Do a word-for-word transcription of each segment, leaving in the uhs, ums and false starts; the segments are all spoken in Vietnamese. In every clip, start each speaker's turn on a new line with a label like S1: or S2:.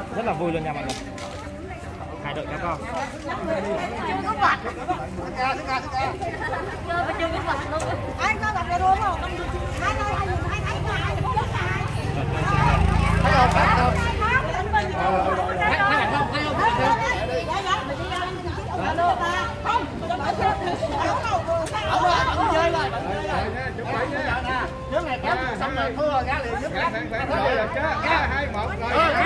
S1: Rất là vui luôn nha mọi người. Hai đội kéo co.
S2: Chưa có vật. Chưa có vật luôn. Anh có vật rồi đúng không? Hai ơi, hai hai hai hai không biết hai. Thấy không? Thấy không? Thấy không? Thấy không? Dạ dạ, mình đi ra mình chiếc ống luôn ta. Không, cho bạn chơi. Ống rồi, bạn chơi rồi, bạn chơi rồi. Chúc bạn nhớ nè. Trước này kéo xong rồi thua ra liền giúp bạn. Thôi được chứ. ba hai một rồi.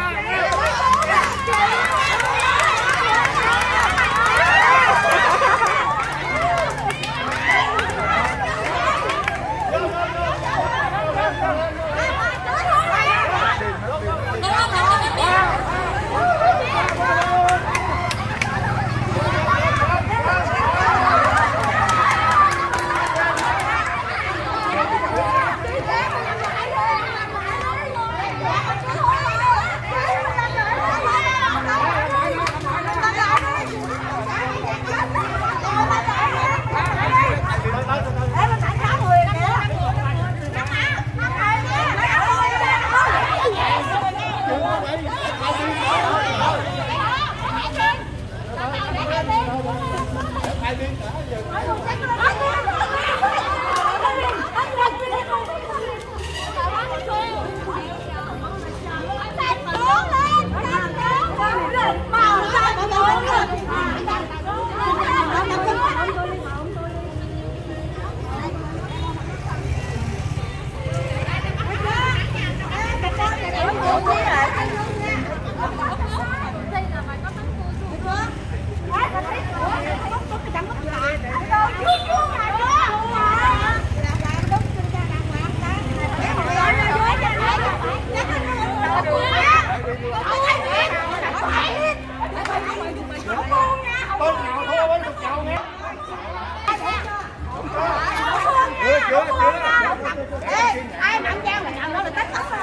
S2: Ai nặng dao là nhậu đó là tất tất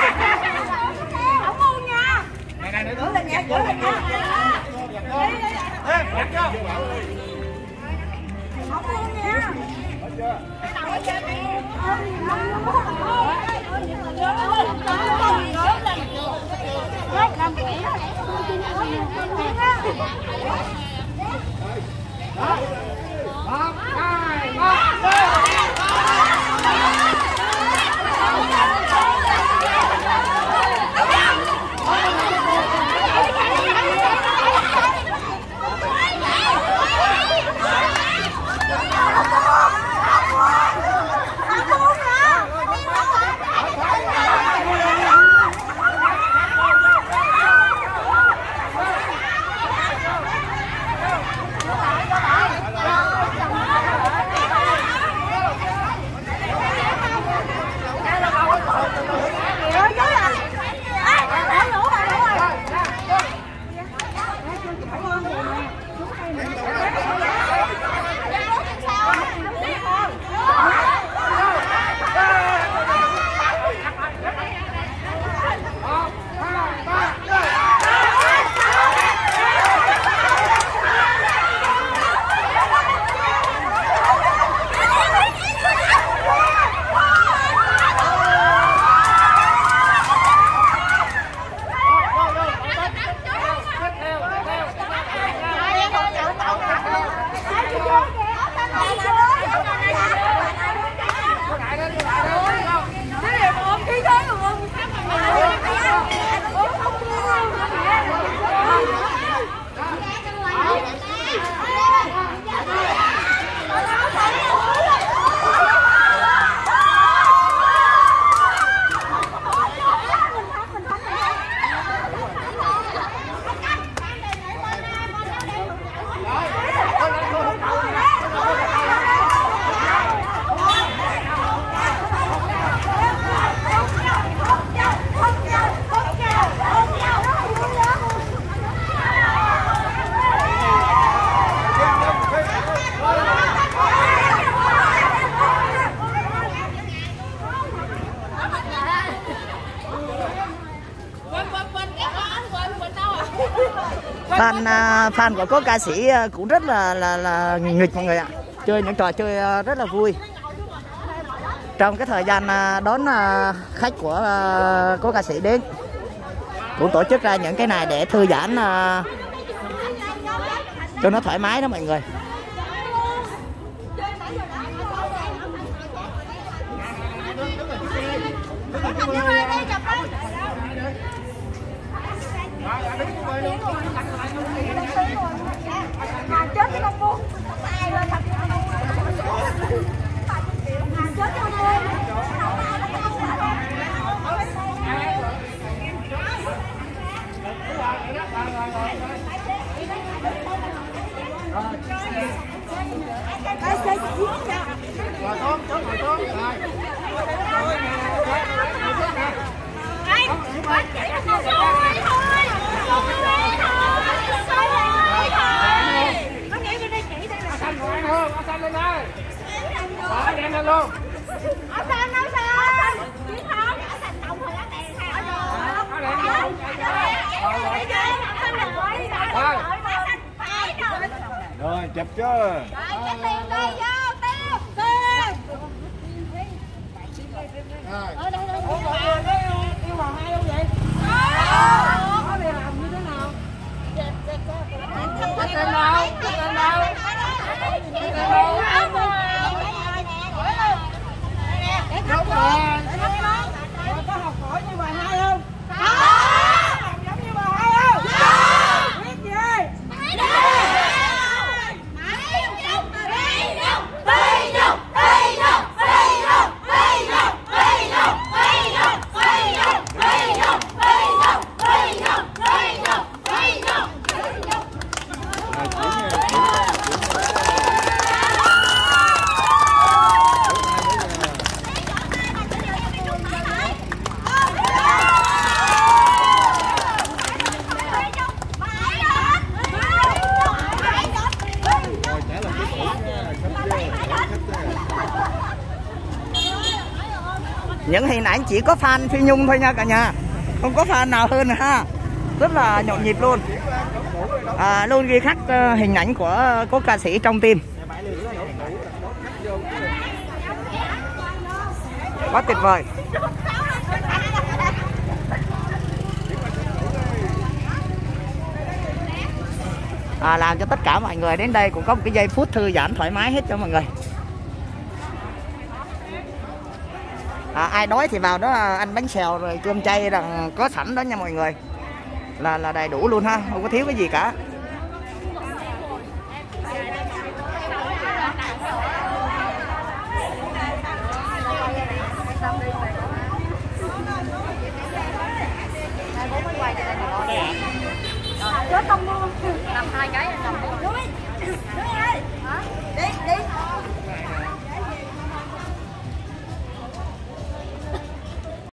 S2: không buông nha. Này này nữa lên nha, lên nha. Ê, đặt cho. Không buông nha. Hết chưa? Cái nào hết chưa nè. Làm quỷ đó. Một, hai, ba.
S3: Fan fan của cô ca sĩ cũng rất là là là nghịch mọi người ạ. Chơi những trò chơi rất là vui. Trong cái thời gian đón khách của cô ca sĩ đến cũng tổ chức ra những cái này để thư giãn uh, cho nó thoải mái đó mọi người.
S2: Chết cái con buông ai lên thật chết cái con buông. Ai chơi giết nha. Rồi con, con ngồi con. Rồi. Ai, bắt chỉ là con thôi thôi. Áo xanh lên đây. Áo đen lên luôn. Áo xanh, áo xanh. Chị không, áo xanh đồng thôi, áo đen hay áo đen.
S4: Rồi, chụp chưa?
S2: Rồi, cái tiền đây vô, tiêu, tiêu. Rồi. Ở đây đây. Ủa mà yêu hoàng hai không vậy? Có. Có để làm như thế nào? Chết chết chết. Cái tên đâu? Cái tên đâu? Cái tên đâu? Để thắp lên. Để thắp lên. Có học hỏi như bà hai không? Có. Giống như bà hai không? Có. Biết gì? Biết gì?
S3: Những hình ảnh chỉ có fan Phi Nhung thôi nha cả nhà, không có fan nào hơn ha, rất là nhộn nhịp luôn. À, luôn ghi khắc uh, hình ảnh của cố ca sĩ trong tim, quá tuyệt vời. À, làm cho tất cả mọi người đến đây cũng có một cái giây phút thư giãn thoải mái hết cho mọi người. À, ai đói thì vào đó ăn bánh xèo rồi cơm chay rằng có sẵn đó nha mọi người, là là đầy đủ luôn ha, không có thiếu cái gì cả.